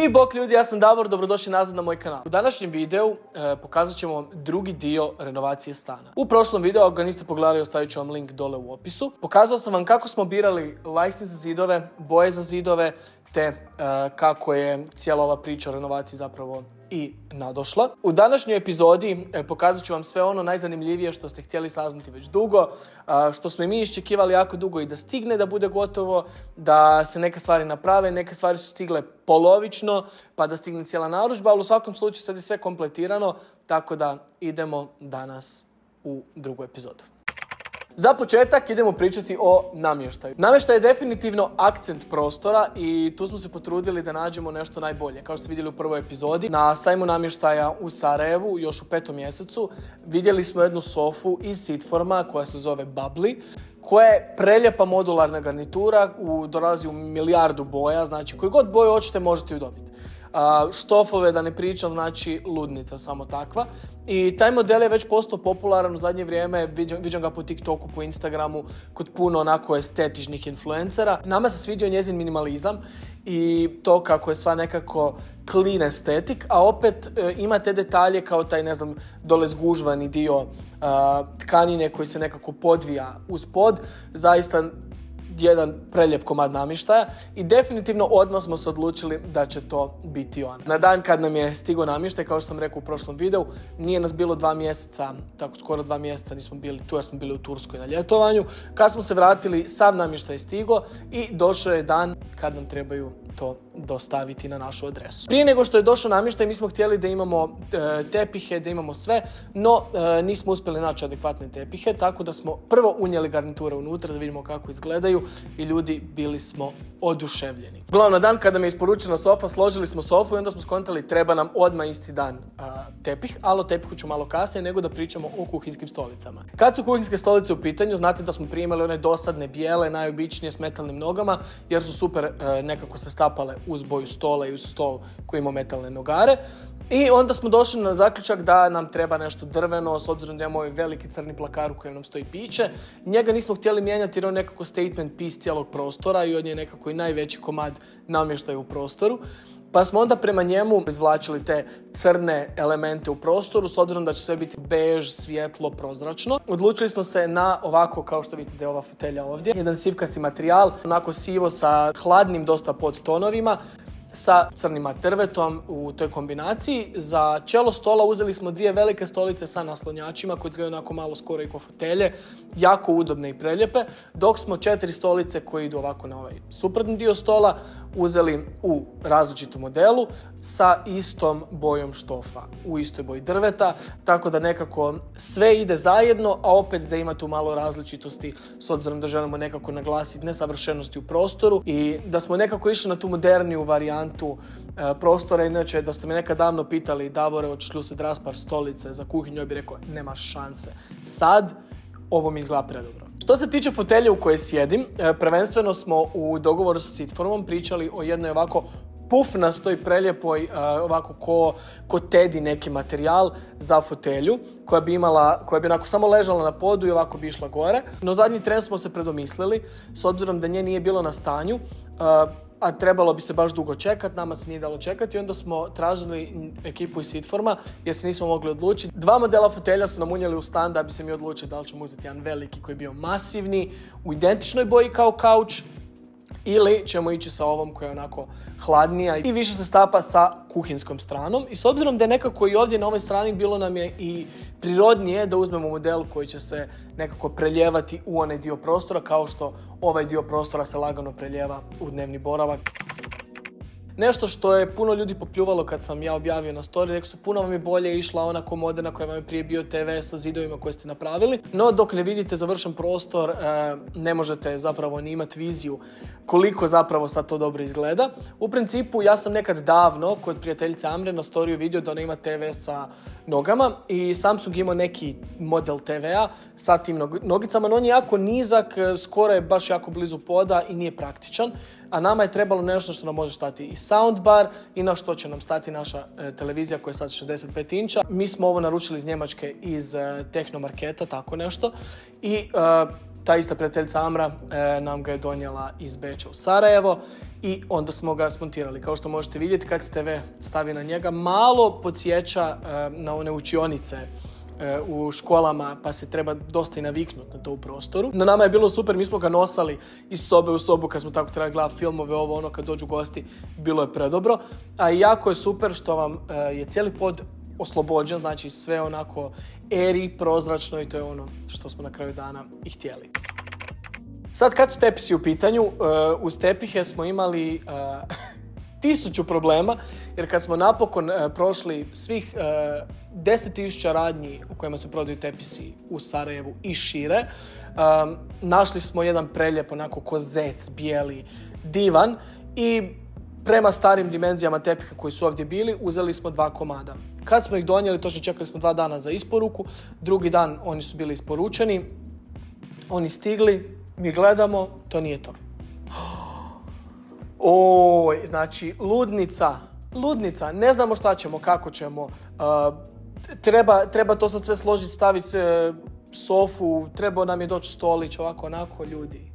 I bok ljudi, ja sam Davor, dobrodošli nazad na moj kanal. U današnjem videu pokazat ćemo vam drugi dio renovacije stana. U prošlom videu, ako ga niste pogledali, ostavit ću vam link dole u opisu. Pokazao sam vam kako smo birali lajsne za zidove, boje za zidove, te kako je cijela ova priča o renovaciji zapravo i nadošla. U današnjoj epizodi pokazat ću vam sve ono najzanimljivije što ste htjeli saznati već dugo, što smo i mi iščekivali jako dugo i da stigne da bude gotovo, da se neke stvari naprave, neke stvari su stigle polovično, pa da stigne cijela narudžba, ali u svakom slučaju sad je sve kompletirano, tako da idemo danas u drugu epizodu. Za početak idemo pričati o namještaju. Namještaj je definitivno akcent prostora i tu smo se potrudili da nađemo nešto najbolje. Kao što ste vidjeli u prvoj epizodi, na sajmu namještaja u Sarajevu, još u 5. mjesecu, vidjeli smo jednu sofu iz Sitforma koja se zove Bubbly, koja je preljepa modularna garnitura, dolazi u milijardu boja, znači koju god boju hoćete možete ju dobiti. Štofove, da ne pričam, znači ludnica samo takva. I taj model je već postao popularan u zadnje vrijeme, viđam ga po TikToku, po Instagramu, kod puno onako estetičnih influencera. Nama se svidio njezin minimalizam i to kako je sva nekako clean estetik, a opet ima te detalje kao taj, ne znam, dole zgužvani dio tkanine koji se nekako podvija uz pod. Zaista jedan preljep komad namještaja i definitivno odmah smo se odlučili da će to biti on. Na dan kad nam je stigao namještaj, kao što sam rekao u prošlom videu, nije nas bilo 2 mjeseca, tako skoro 2 mjeseca nismo bili tu, jer smo bili u Turskoj na ljetovanju. Kad smo se vratili, sav namještaj je stigao i došao je dan kad nam trebaju to dostaviti na našu adresu. Prije nego što je došao namještaj, mi smo htjeli da imamo tepihe, da imamo sve, no nismo uspjeli naći adekvatne tepihe, tako da smo prvo unijeli garniture unutra da vidimo kako izgledaju i ljudi, bili smo oduševljeni. Uglavnom, na dan kada mi je isporučena sofa, složili smo sofu i onda smo skontali treba nam odmah isti dan tepih, ali o tepihu ću malo kasnije, nego da pričamo o kuhinskim stolicama. Kad su kuhinske stolice u pitanju, znate da smo prije imali one dosadne bijele, najobičnije s metalnim nogama, jer su super nekako se stapale uz boju stola i uz stol koji ima metalne nogare. I onda smo došli na zaključak da nam treba nešto drveno, s obzirom da imamo ovaj veliki crni plakar u kojem nam stoji piće. Njega nismo htjeli mijenjati jer on je nekako statement piece cijelog prostora i on je nekako i najveći komad namještaja u prostoru. Pa smo onda prema njemu izvlačili te crne elemente u prostoru, s obzirom da će sve biti bež, svjetlo, prozračno. Odlučili smo se na ovako, kao što vidite da je ova fotelja ovdje, jedan sivkasti materijal, onako sivo sa hladnim dosta podtonovima, sa crnim drvetom u toj kombinaciji. Za čelo stola uzeli smo 2 velike stolice sa naslonjačima koji izgledaju onako malo skoro i ko fotelje, jako udobne i preljepe, dok smo 4 stolice koji idu ovako na ovaj suprotni dio stola uzeli u različitom modelu sa istom bojom štofa, u istoj boji drveta, tako da nekako sve ide zajedno, a opet da ima tu malo različitosti s obzirom da želimo nekako naglasiti nesavršenosti u prostoru i da smo nekako išli na tu moderniju varijantu prostora. Inače, da ste me nekad davno pitali, Davore, hoćeš li usred raspar stolice za kuhinju, ja bih rekao, nema šanse. Sad, ovo mi izgleda predobro. Što se tiče fotelje u kojoj sjedim, prvenstveno smo u dogovoru sa Sitformom pričali o jednoj ovako pufnastoj, preljepoj, ovako ko tedi neki materijal za fotelju, koja bi onako samo ležala na podu i ovako bi išla gore. No zadnji tren smo se predomislili, s obzirom da nje nije bilo na stanju, a trebalo bi se baš dugo čekati, nama se nije dalo čekati i onda smo tražili ekipu iz Sitforma jer se nismo mogli odlučiti. 2 modela fotelja su nam unijeli u stan da bi se mi odlučili da li ćemo uzeti jedan veliki koji je bio masivni, u identičnoj boji kao kauč, ili ćemo ići sa ovom koja je onako hladnija i više se stapa sa kuhinskom stranom. I s obzirom da je nekako i ovdje na ovoj strani bilo nam je i prirodnije da uzmemo model koji će se nekako preljevati u onaj dio prostora, kao što ovaj dio prostora se lagano preljeva u dnevni boravak. Nešto što je puno ljudi popljuvalo kad sam ja objavio na story, rekli su puno vam je bolje išla ona komoda na kojoj vam je prije bio TV sa zidovima koje ste napravili, no dok ne vidite završen prostor ne možete zapravo ni imati viziju koliko zapravo sad to dobro izgleda. U principu ja sam nekad davno kod prijateljice Amre na storiju vidio da ona ima TV sa nogama i Samsung imao neki model TV-a sa tim nogicama, no on je jako nizak, skoro je baš jako blizu poda i nije praktičan. A nama je trebalo nešto što nam može stati i soundbar i na što će nam stati naša televizija koja je sad 65 inča. Mi smo ovo naručili iz Njemačke, iz Tehnomarketa, tako nešto. I ta ista prijateljica Amra nam ga je donijela iz Beča u Sarajevo i onda smo ga smontirali. Kao što možete vidjeti, kad se TV stavi na njega, malo podsjeća na one učionice u školama, pa se treba dosta i naviknuti na to u prostoru. No nama je bilo super, mi smo ga nosali iz sobe u sobu kad smo tako trebali gledati filmove, kad dođu gosti, bilo je predobro. A i jako je super što vam je cijeli pod oslobođen, znači sve onako prozračno i to je ono što smo na kraju dana i htjeli. Sad kad su tepisi u pitanju, uz tepihe smo imali 1000 problema, jer kad smo napokon prošli svih 10.000 radnji u kojima se prodaju tepisi u Sarajevu i šire, našli smo jedan preljep, onako ko zec, bijeli, divan i prema starim dimenzijama tepiha koji su ovdje bili, uzeli smo 2 komada. Kad smo ih donijeli, točno čekali smo 2 dana za isporuku, drugi dan oni su bili isporučeni, oni stigli, mi gledamo, to nije to. Znači, ludnica, ne znamo šta ćemo, kako ćemo, treba to sad sve složiti, staviti sofu, trebao nam je doći stolić, ovako, onako, ljudi.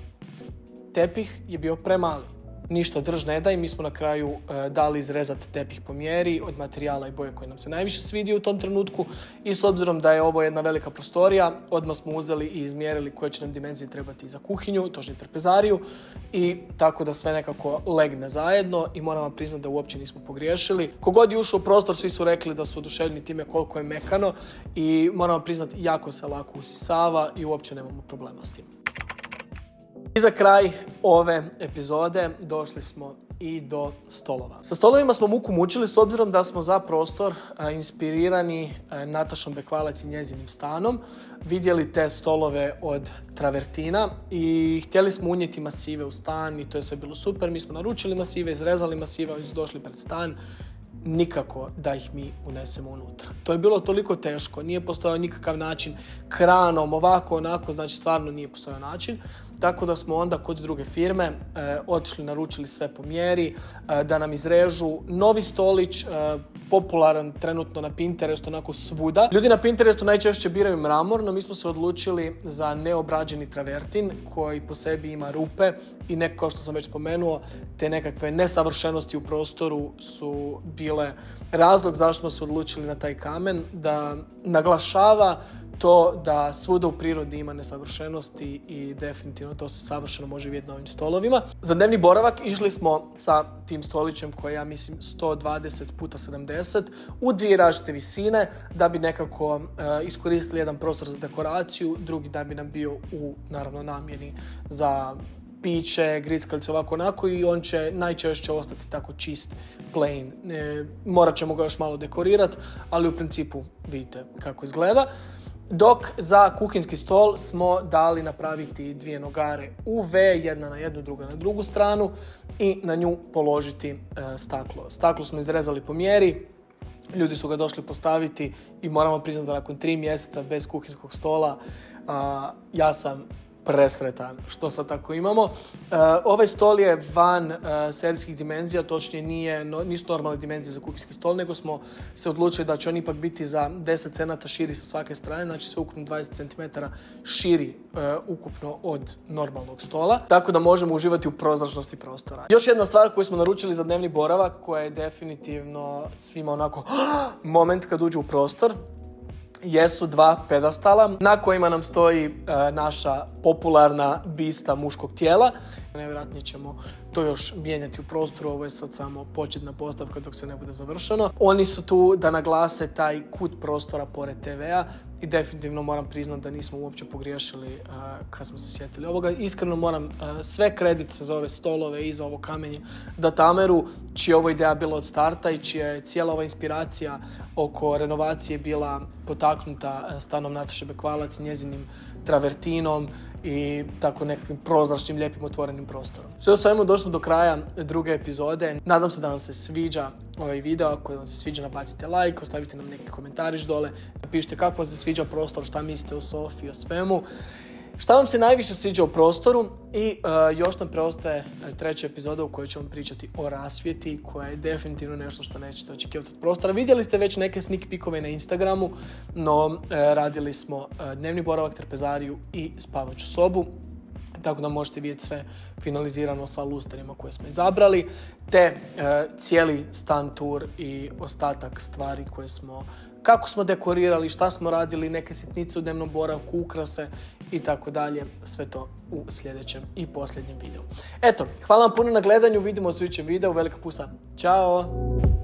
Tepih je bio premali. Ništa drž ne da i mi smo na kraju dali izrezati tepih po mjeri od materijala i boje koji nam se najviše svidio u tom trenutku i s obzirom da je ovo jedna velika prostorija, odmah smo uzeli i izmjerili koje će nam dimenzije trebati za kuhinju, točnije trpezariju i tako da sve nekako legne zajedno i moram vam priznati da uopće nismo pogriješili. Kogod je ušao u prostor, svi su rekli da su oduševljeni time koliko je mekano i moram vam priznati jako se lako usisava i uopće nemamo problema s tim. I za kraj ove epizode došli smo i do stolova. Sa stolovima smo muku mučili s obzirom da smo za prostor inspirirani Natašom Bekvalac i njezinim stanom vidjeli te stolove od travertina i htjeli smo unijeti masive u stan i to je sve bilo super. Mi smo naručili masive, izrezali masive, oni su došli pred stan. Nikako da ih mi unesemo unutra. To je bilo toliko teško, nije postojao nikakav način kranom, ovako, onako, znači stvarno nije postojao način. Tako da smo onda kod druge firme otišli, naručili sve po mjeri, da nam izrežu novi stolić, popularan trenutno na Pinterestu, onako svuda. Ljudi na Pinterestu najčešće biraju mramor, no mi smo se odlučili za neobrađeni travertin koji po sebi ima rupe i neko, kao što sam već spomenuo, te nekakve nesavršenosti u prostoru su bile razlog zašto smo se odlučili na taj kamen, da naglašava to da svuda u prirodi ima nesavršenosti i definitivno to se savršeno može vidjeti na ovim stolovima. Za dnevni boravak išli smo sa tim stolićem koji ja mislim 120 x 70 u 2 različite visine da bi nekako iskoristili jedan prostor za dekoraciju, drugi da bi nam bio u naravno namjeni za piće, grickalice, ovako onako i on će najčešće ostati tako čist, plain. Morat ćemo ga još malo dekorirati, ali u principu vidite kako izgleda. Dok za kuhinski stol smo dali napraviti 2 nogare u V, jedna na jednu, druga na drugu stranu i na nju položiti staklo. Staklo smo izrezali po mjeri, ljudi su ga došli postaviti i moramo priznati da nakon 3 mjeseca bez kuhinskog stola ja sam presretan što sad tako imamo. Ovaj stol je van serijskih dimenzija, točnije nisu normalne dimenzije za kuhinski stol, nego smo se odlučili da će on ipak biti za 10 cm širi sa svake strane, znači sve ukupno 20 cm širi ukupno od normalnog stola, tako da možemo uživati u prozračnosti prostora. Još jedna stvar koju smo naručili za dnevni boravak, koja je definitivno svima onako moment kad uđu u prostor, jesu 2 pedestala na kojima nam stoji naša popularna bista muškog tijela. Nevjerojatnije ćemo to još mijenjati u prostoru, ovo je sad samo početna postavka dok se ne bude završeno. Oni su tu da naglase taj kut prostora pored TV-a i definitivno moram priznati da nismo uopće pogriješili kad smo se sjetili ovoga. Iskreno moram sve kredice za ove stolove i za ovo kamenje da Tameru, čija je ovo ideja bila od starta i čija je cijela ova inspiracija oko renovacije bila potaknuta stanom Nataše Bekvalac, njezinim travertinom i tako nekakvim prozračnim, lijepim, otvorenim prostorom. Sve u svemu došli do kraja druge epizode. Nadam se da vam se sviđa ovaj video. Ako vam se sviđa, nabacite like, ostavite nam neki komentarić dole, napišite kako vam se sviđa prostor, šta mislite o Sofiji, o svemu. Šta vam se najviše sviđa u prostoru i još nam preostaje 3. epizoda u kojoj ćemo pričati o rasvjeti, koja je definitivno nešto što nećete očekivati od prostora. Vidjeli ste već neke sneak peekove na Instagramu, no radili smo dnevni boravak, trpezariju i spavaću sobu. tako da možete vidjeti sve finalizirano sa lusterima koje smo izabrali, te cijeli stan tour i ostatak stvari koje smo, kako smo dekorirali, šta smo radili, neke sitnice u dnevnom boravku, ukrase i tako dalje. Sve to u sljedećem i posljednjem videu. Eto, hvala vam puno na gledanju, vidimo u sljedećem videu, velika pusa. Ćao!